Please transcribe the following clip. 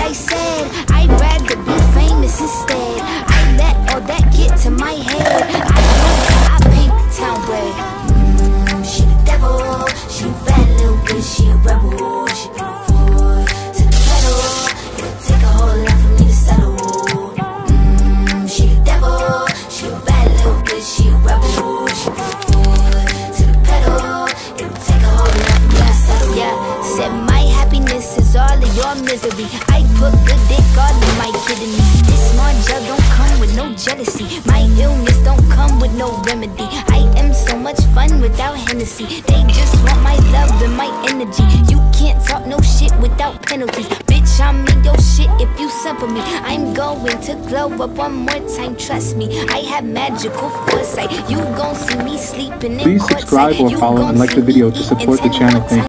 I said I'd rather be famous instead. I let all that get to my head. I paint the town red. She the devil, she a bad little bitch, she a rebel. She put her foot to the pedal. It'll take a whole lot for me to settle. She the devil, she a bad little bitch, she a rebel. She put her foot to the pedal. It'll take a whole lot for me to settle. Yeah, said my happiness is all of your misery. I put good dick all in my kidneys. This small jug don't come with no jealousy. My illness don't come with no remedy. I am so much fun without Hennessy. They just want my love and my energy. You can't talk no shit without penalties. Bitch, I'm in your shit if you send for me. I'm going to glow up one more time, trust me. I have magical foresight. You gon' see me sleeping in Please subscribe or follow and like the video to support the channel. Thank you.